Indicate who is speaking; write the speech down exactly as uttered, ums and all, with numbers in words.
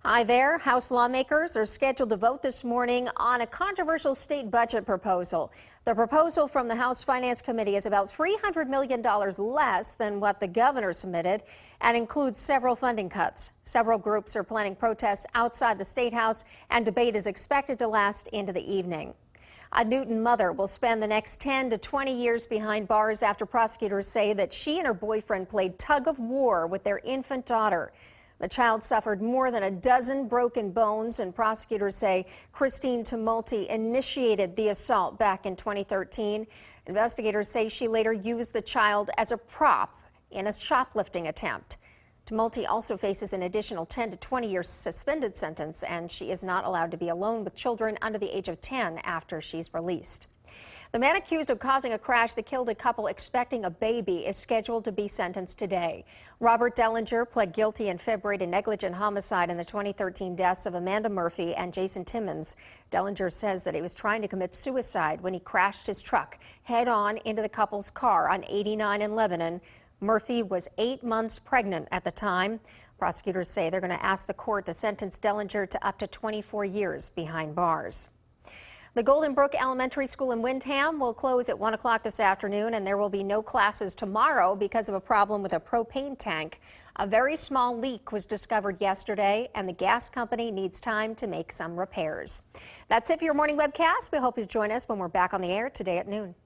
Speaker 1: Hi there. House lawmakers are scheduled to vote this morning on a controversial state budget proposal. The proposal from the House Finance Committee is about three hundred million dollars less than what the governor submitted and includes several funding cuts. Several groups are planning protests outside the State House, and debate is expected to last into the evening. A Newton mother will spend the next ten to twenty years behind bars after prosecutors say that she and her boyfriend played tug of war with their infant daughter. The child suffered more than a dozen broken bones, and prosecutors say Christine Tumulty initiated the assault back in twenty thirteen. Investigators say she later used the child as a prop in a shoplifting attempt. Tumulty also faces an additional ten to twenty year suspended sentence, and she is not allowed to be alone with children under the age of ten after she's released. The man accused of causing a crash that killed a couple expecting a baby is scheduled to be sentenced today. Robert Dellinger pled guilty in February to negligent homicide in the twenty thirteen deaths of Amanda Murphy and Jason Timmons. Dellinger says that he was trying to commit suicide when he crashed his truck head-on into the couple's car on eighty-nine in Lebanon. Murphy was eight months pregnant at the time. Prosecutors say they're going to ask the court to sentence Dellinger to up to twenty-four years behind bars. The Golden Brook Elementary School in Windham will close at one o'clock this afternoon, and there will be no classes tomorrow because of a problem with a propane tank. A very small leak was discovered yesterday, and the gas company needs time to make some repairs. That's it for your morning webcast. We hope you join us when we're back on the air today at noon.